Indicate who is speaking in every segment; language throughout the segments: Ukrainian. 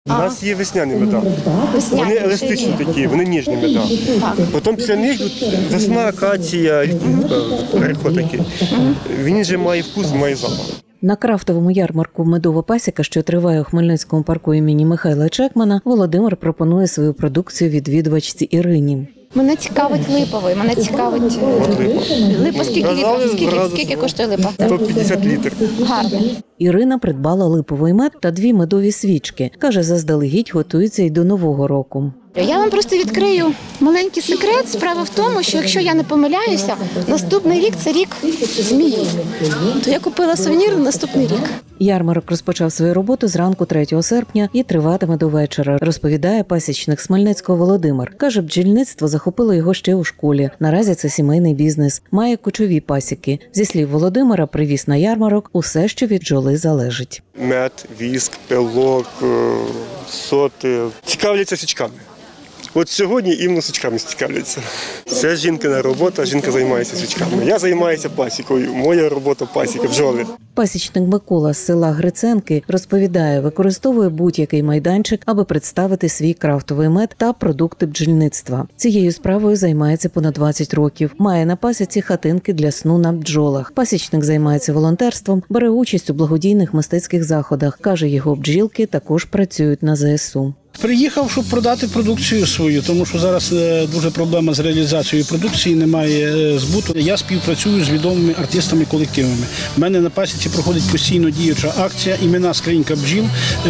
Speaker 1: У нас є весняні меда. Вони еластичні такі, вони ніжні меда. Потім після них весна, акація, переход такий. Він вже має вкус, має запах.
Speaker 2: На крафтовому ярмарку «Медова пасіка», що триває у Хмельницькому парку імені Михайла Чекмана, Володимир пропонує свою продукцію відвідувачці Ірині.
Speaker 3: Мене цікавить липовий, мене цікавить... Липа скільки коштує липа?
Speaker 1: 150 літрів.
Speaker 3: Гарно.
Speaker 2: Ірина придбала липовий мед та 2 медові свічки. Каже, заздалегідь готується й до Нового року.
Speaker 3: Я вам просто відкрию маленький секрет. Справа в тому, що якщо я не помиляюся, наступний рік – це рік змії. То я купила сувенір на наступний рік.
Speaker 2: Ярмарок розпочав свою роботу зранку 3 серпня і триватиме до вечора, розповідає пасічник з Хмельницького Володимир. Каже, бджільництво захопило його ще у школі. Наразі це сімейний бізнес. Має кочові пасіки. Зі слів Володимира, привіз на ярмарок усе, що від бджоли залежить.
Speaker 1: Мед, віск, пилок, соти. Цікавляться свічками. От сьогодні іменно свічками цікавляться. Це жінкина робота, жінка займається свічками. Я займаюся пасікою, моя робота пасіка, бджоли.
Speaker 2: Пасічник Микола з села Гриценки розповідає, використовує будь-який майданчик, аби представити свій крафтовий мед та продукти бджільництва. Цією справою займається понад 20 років. Має на пасіці хатинки для сну на бджолах. Пасічник займається волонтерством, бере участь у благодійних мистецьких заходах. Каже, його бджілки також працюють на ЗСУ.
Speaker 4: Приїхав, щоб продати продукцію свою, тому що зараз дуже проблема з реалізацією продукції, немає збуту. Я співпрацюю з відомими артистами-колективами. У мене на пасіці проходить постійно діюча акція «Імена скринька бджіл».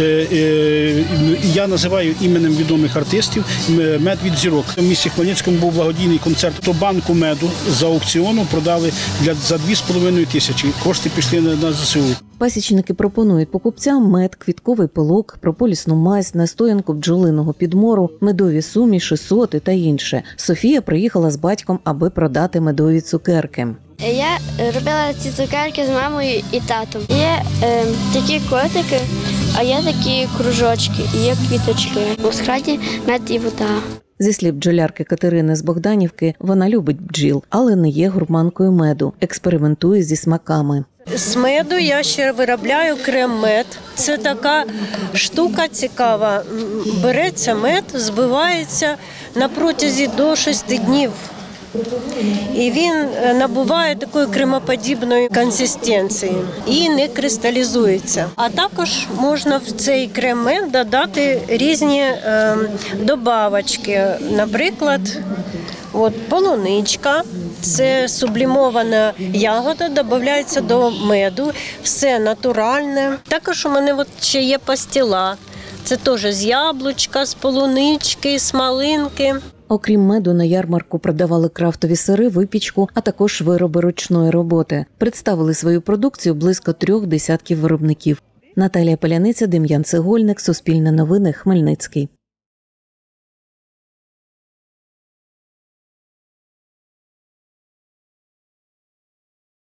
Speaker 4: Я називаю іменем відомих артистів «Мед від зірок». У місті Хмельницькому був благодійний концерт. То банку меду з аукціону продали за 2,5 тисячі. Кошти пішли на ЗСУ.
Speaker 2: Пасічники пропонують покупцям мед, квітковий пилок, прополісну мазь, настоянку бджолиного підмору, медові суміші, соти та інше. Софія приїхала з батьком, аби продати медові цукерки.
Speaker 5: Я робила ці цукерки з мамою і татом. Є такі котики, а є такі кружочки, і є квіточки. У схраті мед і вода.
Speaker 2: Зі слів бджолярки Катерини з Богданівки, вона любить бджіл, але не є гурманкою меду, експериментує зі смаками.
Speaker 6: З меду я ще виробляю крем-мед. Це така штука цікава. Береться мед, збивається на протязі до 6 днів. І він набуває такої кремоподібної консистенції і не кристалізується. А також можна в цей крем-мед додати різні добавочки. Наприклад, полуничка. Це сублімована ягода, додається до меду, все натуральне. Також у мене ще є пастила. Це теж з яблучка, з полунички, з малинки.
Speaker 2: Окрім меду, на ярмарку продавали крафтові сири, випічку, а також вироби ручної роботи. Представили свою продукцію близько 3 десятків виробників. Наталія Паляниця, Дем'ян Цегольник, Суспільне новини, Хмельницький.